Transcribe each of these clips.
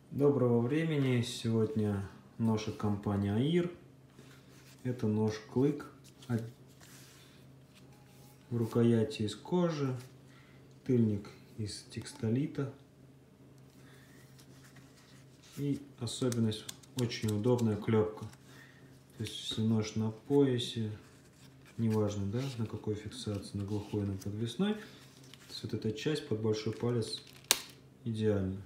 Доброго времени! Сегодня нож от компании AIR. Это нож Клык в рукояти из кожи, тыльник из текстолита. И особенность — очень удобная клепка. То есть если нож на поясе, неважно, да, на какой фиксации, на глухой, на подвесной, то есть вот эта часть под большой палец идеально.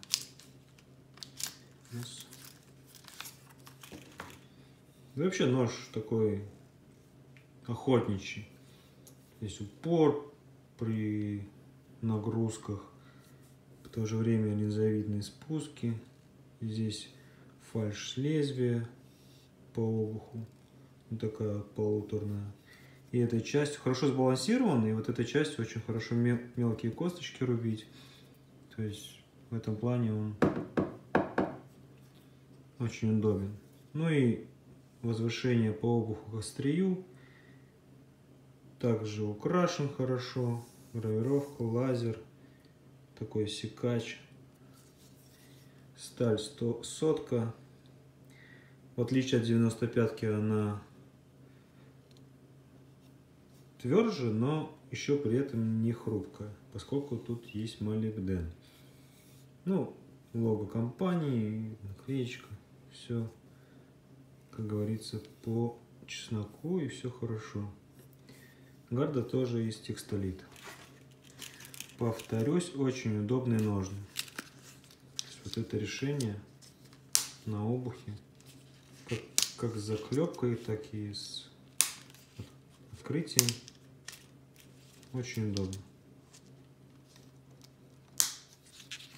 Да вообще нож такой охотничий. Здесь упор при нагрузках, в то же время линзовидные спуски. Здесь фальш лезвия по обуху, вот такая полуторная. И эта часть хорошо сбалансирована, и вот эта часть очень хорошо мелкие косточки рубить. То есть в этом плане он очень удобен. Ну и возвышение по обуху к острию. Также украшен хорошо. Гравировка, лазер. Такой секач. Сталь 100. В отличие от 95-ки она тверже, но еще при этом не хрупкая, поскольку тут есть молибден. Ну, лого компании, наклеечка. Все, как говорится, по чесноку, и все хорошо. Гарда тоже из текстолита. Повторюсь, очень удобные ножны. Вот это решение на обухе, как с заклепкой, так и с открытием, очень удобно.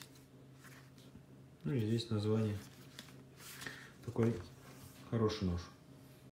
Ну и здесь название. Такой хороший нож.